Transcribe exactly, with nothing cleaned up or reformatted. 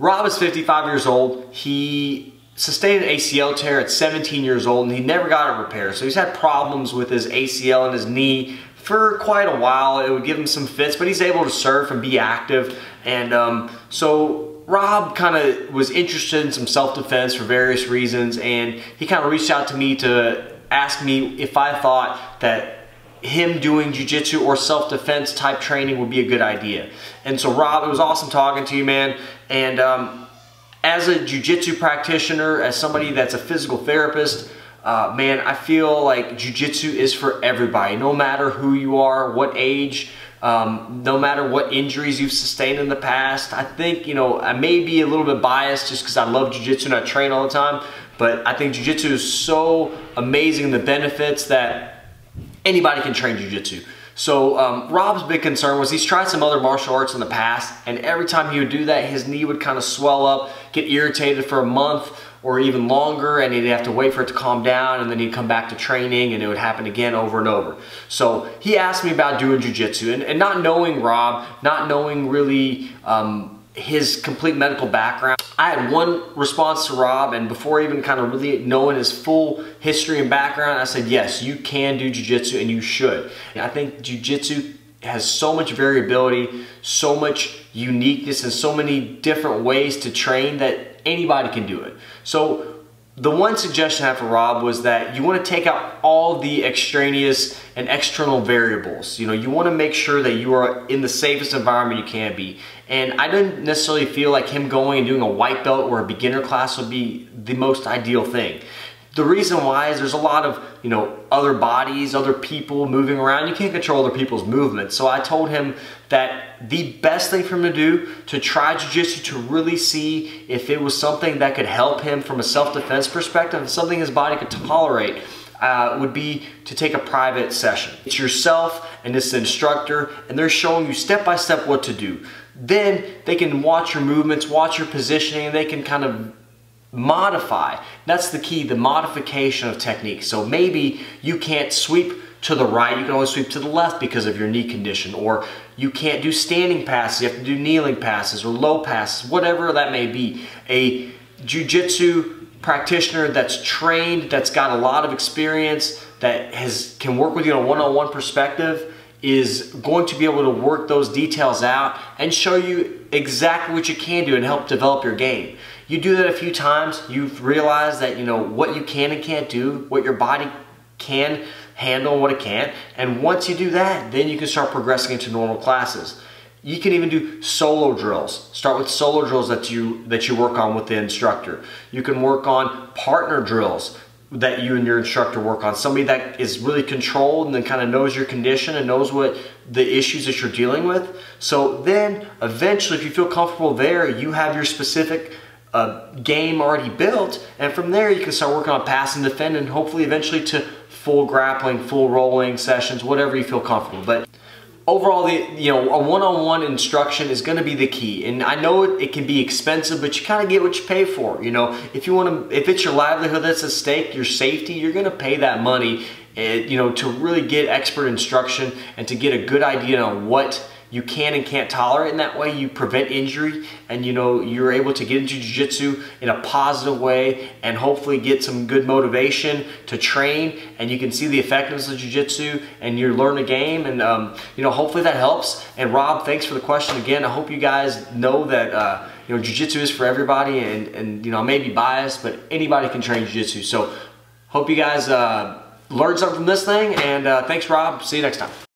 Rob is fifty-five years old. He sustained an A C L tear at seventeen years old and he never got it repaired. So he's had problems with his A C L and his knee for quite a while. It would give him some fits, but he's able to surf and be active. And um, so Rob kind of was interested in some self-defense for various reasons, and he kind of reached out to me to ask me if I thought that him doing jiu-jitsu or self-defense type training would be a good idea. And so Rob, it was awesome talking to you, man. And um, as a jiu-jitsu practitioner, as somebody that's a physical therapist, uh, man, I feel like jiu-jitsu is for everybody, no matter who you are, what age, um, no matter what injuries you've sustained in the past. I think, you know, I may be a little bit biased just because I love jiu-jitsu and I train all the time, but I think jiu-jitsu is so amazing, the benefits that anybody can train jiu-jitsu. So um, Rob's big concern was he's tried some other martial arts in the past, and every time he would do that, his knee would kind of swell up, get irritated for a month or even longer, and he'd have to wait for it to calm down, and then he'd come back to training and it would happen again over and over. So he asked me about doing jiu-jitsu, and, and not knowing Rob, not knowing really um, his complete medical background, I had one response to Rob, and before even kind of really knowing his full history and background, I said, yes, you can do jiu-jitsu and you should. And I think jiu-jitsu has so much variability, so much uniqueness, and so many different ways to train that anybody can do it. So the one suggestion I had for Rob was that you want to take out all the extraneous and external variables. You know, you want to make sure that you are in the safest environment you can be. And I didn't necessarily feel like him going and doing a white belt or a beginner class would be the most ideal thing. The reason why is there's a lot of, you know, other bodies, other people moving around. You can't control other people's movements. So I told him that the best thing for him to do to try jiu-jitsu, to really see if it was something that could help him from a self-defense perspective and something his body could tolerate, uh, would be to take a private session. It's yourself and this instructor, and they're showing you step by step what to do. Then they can watch your movements, watch your positioning, and they can kind of modify. That's the key, the modification of technique. So maybe you can't sweep to the right, you can only sweep to the left because of your knee condition, or you can't do standing passes, you have to do kneeling passes or low passes, whatever that may be. A jiu-jitsu practitioner that's trained, that's got a lot of experience, that has can work with you on a one-on-one perspective is going to be able to work those details out and show you exactly what you can do and help develop your game. You do that a few times, you've realized that, you know, what you can and can't do, what your body can handle and what it can't. And once you do that, then you can start progressing into normal classes. You can even do solo drills. Start with solo drills that you that you work on with the instructor. You can work on partner drills that you and your instructor work on. Somebody that is really controlled and then kind of knows your condition and knows what the issues that you're dealing with. So then eventually, if you feel comfortable there, you have your specific uh, game already built, and from there you can start working on pass and defend, and hopefully eventually to full grappling, full rolling sessions, whatever you feel comfortable. But overall, the you know a one-on-one instruction is going to be the key. And I know it, it can be expensive, but you kind of get what you pay for. You know, if you want to, if it's your livelihood that's at stake, your safety, you're going to pay that money. And, you know, to really get expert instruction and to get a good idea on what you can and can't tolerate, and that way you prevent injury, and you know you're able to get into jiu-jitsu in a positive way and hopefully get some good motivation to train, and you can see the effectiveness of jiu-jitsu and you learn the game, and um, you know hopefully that helps. And Rob, thanks for the question again. I hope you guys know that uh, you know jiu-jitsu is for everybody, and and you know I may be biased, but anybody can train jiu-jitsu. So hope you guys uh, learned something from this thing, and uh, thanks Rob. See you next time.